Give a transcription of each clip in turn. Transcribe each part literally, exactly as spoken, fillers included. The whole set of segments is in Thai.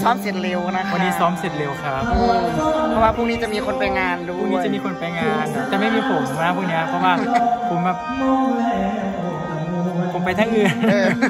ซ้อมเสร็จเร็วนะคะวันนี้ซ้อมเสร็จเร็วครับเพราะว่าพรุ่งนี้จะมีคนไปงานด้วยพรุ่งนี้จะมีคนไปงานแต่ไม่มีผมนะพรุ่งนี้เพราะว่าผมแบบผมไปทั้งอื่น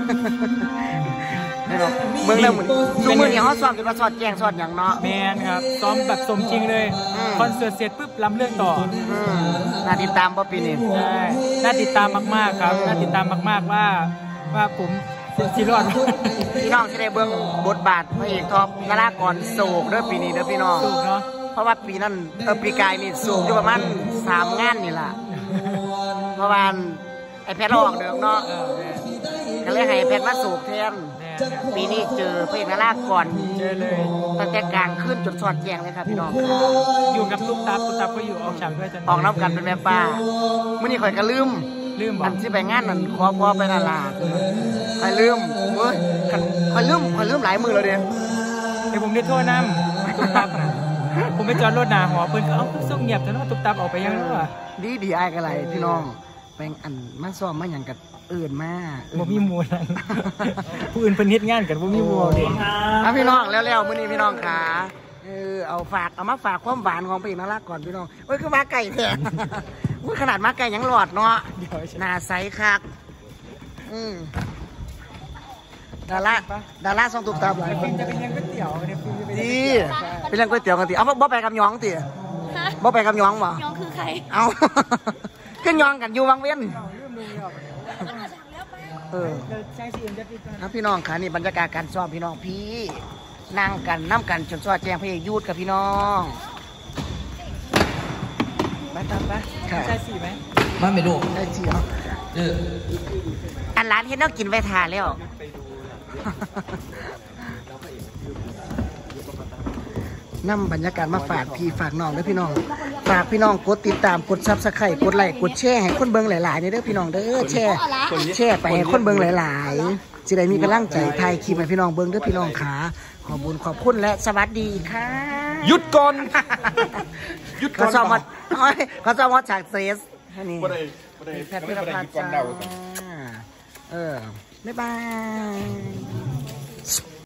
เมืองเรื่องดูมือเนี่ยเขาสอนเป็นมาสอนแจงสอนอย่างเนาะแมนครับซ้อมแบบสมจริงเลยคอนเสิร์ตเสร็จปุ๊บลำเรื่องต่อน่าติดตามป่ะปีนี้ใช่น่าติดตามมากๆครับน่าติดตามมากๆว่าว่าผมสิรอดพี่น้องจะได้เบื้องบทบาทพระเอกท็อปนารากรโศกเด้อปีนี้เด้อพี่น้องเนาะเพราะว่าปีนั้นเออปีกายนี่โศกอยู่ประมาณสามงานนี่แหละเพราะว่าไอแพทย์ออกเดิมเนาะก็เลยให้แพทย์มาโศกแทนปีนี้เจอพระเอกนารากรเจอเลยตั้งแต่กลางขึ้นจนสอดแจงเลยครับพี่น้องอยู่กับตุ๊กตาตุ๊กตาก็อยู่ออกฉากด้วยจนออกน้ำกันเป็นแม่ป้าเมื่อนี้ข่อยก็ลืมลืมอันที่ไปงานนั่นขอพอไปนาลาข่อยลืมเว้ยข่อยลืมข่อยลืมหลายมือแล้วเด้ไอผมได้โทษน้ำตุ๊กตาผมไปจอดรถหนาหอเพิ่นก็เอ้าส่งเงียบจนว่าตุ๊กตาออกไปยังแล้วอ่ะดีดีไอ้กันไรพี่น้องแปลงอันมาซ้อมมาอย่างกับอื่นมาบ่มีมูนั่นผู้อื่นเพิ่นเฮ็ดงานกันบ่มีมูเด้อ่ะพี่น้องแล้วๆมื้อนี้พี่น้องขาเออเอาฝากเอามาฝากความหวานของพระเอกนารากรพี่น้องโอ้ยคือมาไก่แท้อุ้ยขนาดมาไก่ยังหลอดเนาะหน้าใสคักอืมดาราดาราส่งตุ๊กตาหลายคนจะเป็นยังก๋วยเตี๋ยวเนี่ยดีเป็นยังก๋วยเตี๋ยวกันติเอาบ่ไปกับย้องติบ่ไปกับย้องบ่ย้องคือใครเอาขึ้นย้องกันอยู่วังเวียนเออครับพี่น้องค่ะนี่บรรยากาศการซ้อมพี่น้องพี่นั่งกันน้ำกันจนสอดแจงพระเอกยูดกับพี่น้องไปตามไปใช่สี่ไหมมาไม่รู้ได้สี่เอาเอออันร้านที่น้องกินไปทานแล้วนำบรรยากาศมาฝากพี่ฝากน้องเด้อพี่น้องฝากพี่น้องกดติดตามกดซับสไครต์กดไลค์กดแชร์ให้คนเบิ่งหลายๆเด้อพี่น้องเด้อแชร์แชร์ไปให้คนเบิ่งหลายๆสิได้มีกำลังใจถ่ายคลิปให้พี่น้องเบิ่งเด้อพี่น้องขาขอบคุณขอบคุณและสวัสดีค่ะหยุดก่อนหยุดก่อนเขาซ้อมวัดเขาซ้อมวัดฉากเซสนี่แพทย์พิรพัฒน์จ้าเออบ๊ายบาย